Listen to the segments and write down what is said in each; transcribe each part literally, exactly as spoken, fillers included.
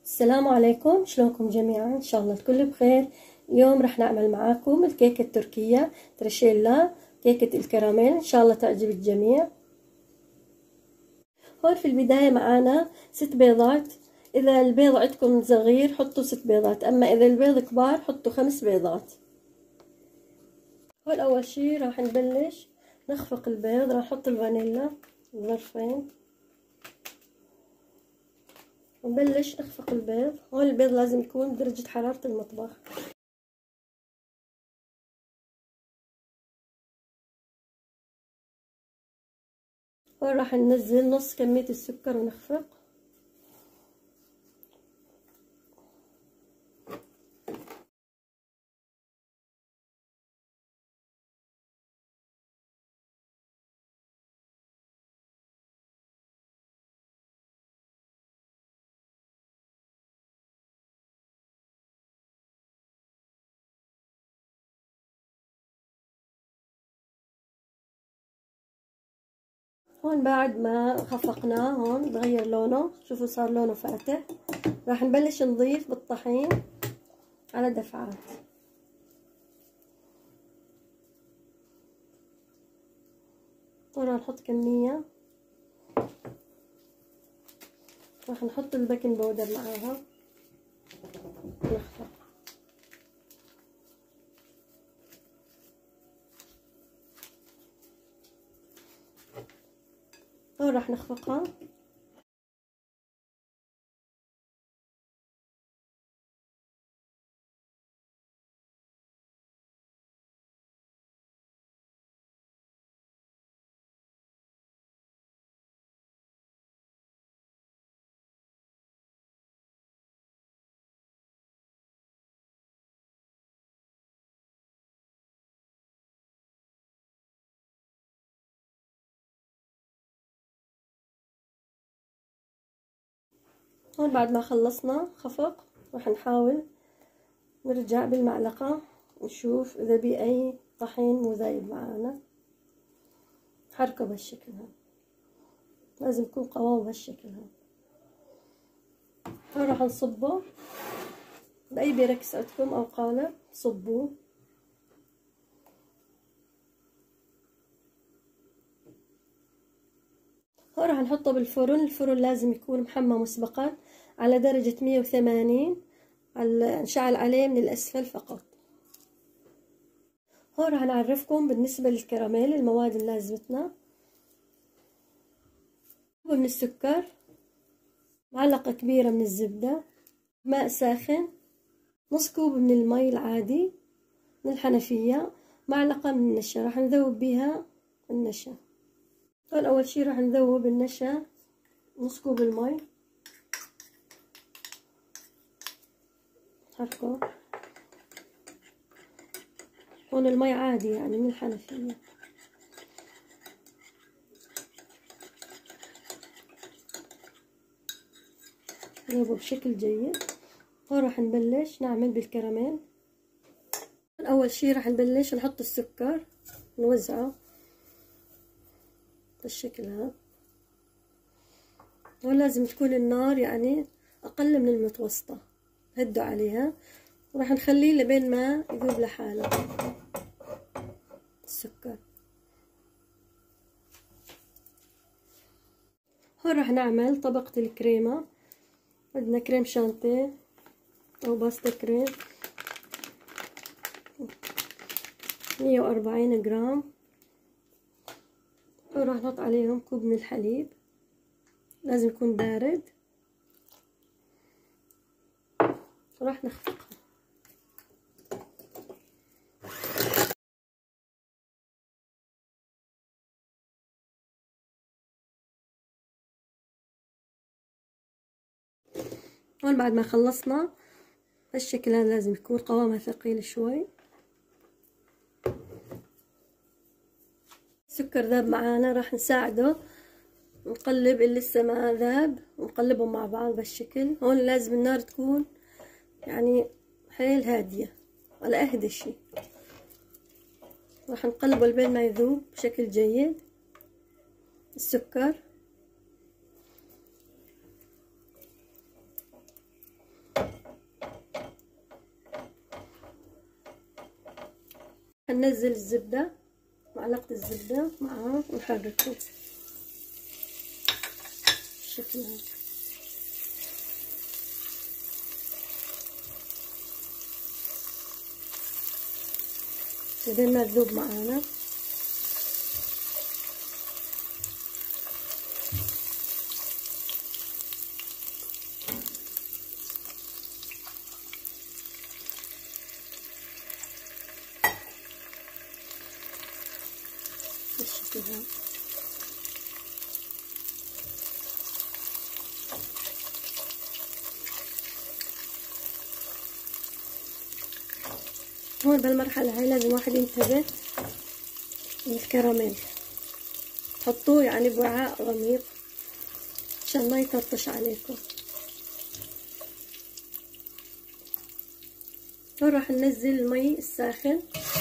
السلام عليكم، شلونكم جميعا؟ ان شاء الله الكل بخير. اليوم رح نعمل معاكم الكيكة التركية تريشيلا، كيكة الكراميل، ان شاء الله تعجب الجميع. هون في البداية معانا ست بيضات. اذا البيض عندكم صغير حطوا ست بيضات، اما اذا البيض كبار حطوا خمس بيضات. هون اول شي راح نبلش نخفق البيض. راح نحط الفانيلا ظرفين ونبلش نخفق البيض. هون البيض لازم يكون بدرجة حرارة المطبخ. هون راح ننزل نص كمية السكر ونخفق. هون بعد ما خفقناه هون تغير لونه، شوفوا صار لونه فاتح. راح نبلش نضيف بالطحين على دفعات. هون راح نحط كمية، راح نحط البيكنج باودر معاها نخفق. هون راح نخفقها. هون بعد ما خلصنا خفق راح نحاول نرجع بالمعلقة نشوف اذا بي اي طحين مو ذايب معانا. حركه بهالشكل هذا، لازم يكون قوامه بهالشكل هذا. هون راح نصبه باي بيركس عندكم او قالب، صبوه. هون راح نحطه بالفرن. الفرن لازم يكون محمى مسبقا على درجة مية وثمانين، على نشعل عليه من الأسفل فقط. هون راح نعرفكم بالنسبة للكراميل المواد اللي لازمتنا: كوب من السكر، معلقة كبيرة من الزبدة، ماء ساخن، نص كوب من المي العادي من الحنفية، معلقة من النشا. راح نذوب بيها النشا. هون أول شي راح نذوب النشا نص كوب المي، حركه. هون المي عادي يعني من الحنفية. نذوبه بشكل جيد. هون راح نبلش نعمل بالكراميل. أول شي راح نبلش نحط السكر، نوزعه بالشكل هذا. هون لازم تكون النار يعني أقل من المتوسطة، هدوا عليها. وراح نخليه لبين ما يذوب لحاله السكر. هون راح نعمل طبقة الكريمة. بدنا كريم شانتيه أو باستا كريم، مية وأربعين جرام. وراح نحط عليهم كوب من الحليب، لازم يكون بارد. وراح نخفقها. هون بعد ما خلصنا هالشكل هذا، لازم يكون قوامها ثقيل شوي. السكر ذاب معانا، راح نساعده نقلب اللي لسه ما ذاب، ونقلبهم مع بعض بهالشكل. هون لازم النار تكون يعني حيل هادية على اهدى شي. راح نقلبه لبين ما يذوب بشكل جيد السكر. هننزل الزبدة، معلقة الزبدة معاه ونحركه بالشكل هذا. لبين ما تذوب معانا. بالشكل هذا. هون بالمرحلة هاي لازم واحد ينتبه من الكراميل، تحطوه يعني بوعاء غميق عشان ما يطرطش عليكم. هون راح ننزل المي الساخن.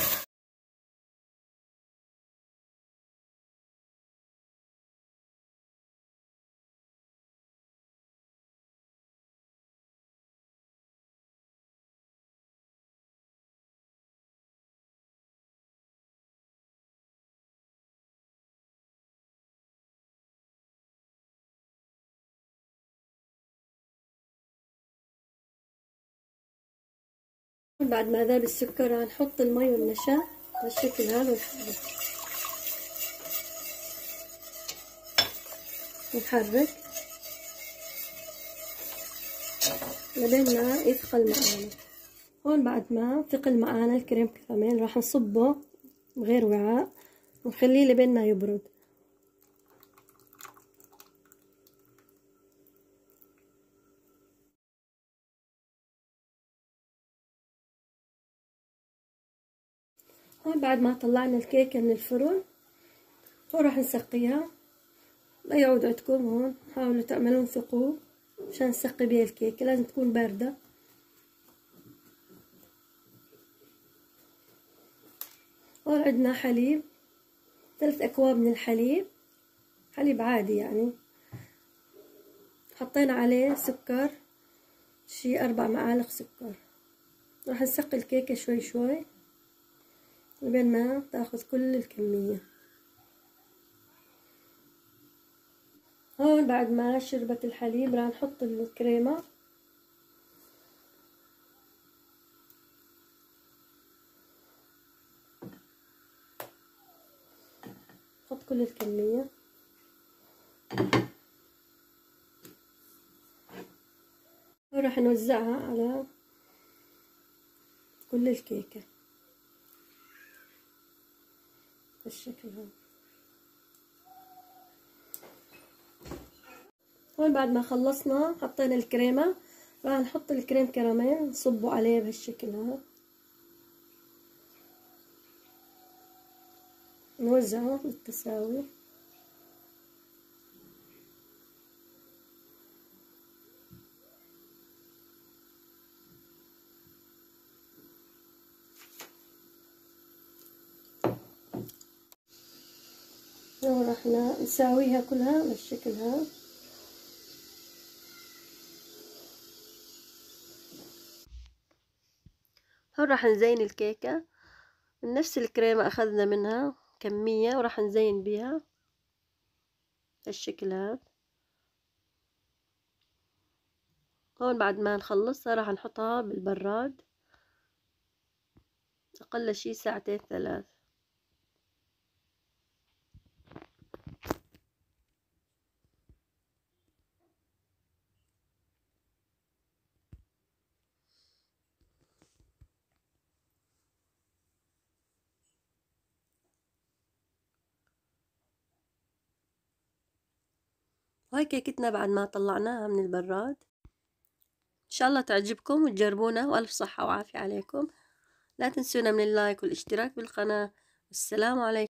بعد ما ذاب السكر راح نحط المي والنشا بالشكل هذا ونحرك نحرك لبين ما يثقل معانا. هون بعد ما ثقل معانا الكريم كراميل راح نصبه بغير وعاء ونخليه لبين ما يبرد. هون بعد ما طلعنا الكيكة من الفرن هون راح نسقيها. لا يعود عندكم هون حاولوا تعملون ثقوب عشان نسقي بيها الكيكة، لازم تكون باردة. هون عندنا حليب، ثلاث أكواب من الحليب، حليب عادي يعني. حطينا عليه سكر شي أربع معالق سكر. راح نسقي الكيكة شوي شوي لبين ما تاخذ كل الكمية. هون بعد ما شربت الحليب راح نحط الكريمة. نحط كل الكمية. وراح نوزعها على كل الكيكة بالشكل هذا. هون بعد ما خلصنا حطينا الكريمة راح نحط الكريم كراميل نصبه عليه بهالشكل هذا، نوزعه بالتساوي. وراح نساويها كلها بالشكل هذا. هون راح نزين الكيكة من نفس الكريمة أخذنا منها كمية وراح نزين بيها بالشكل هذا. هون بعد ما نخلصها راح نحطها بالبراد أقل شي ساعتين ثلاث. وهي كيكتنا بعد ما طلعناها من البراد. إن شاء الله تعجبكم وتجربونا، وألف صحة وعافية عليكم. لا تنسونا من اللايك والاشتراك بالقناة. والسلام عليكم.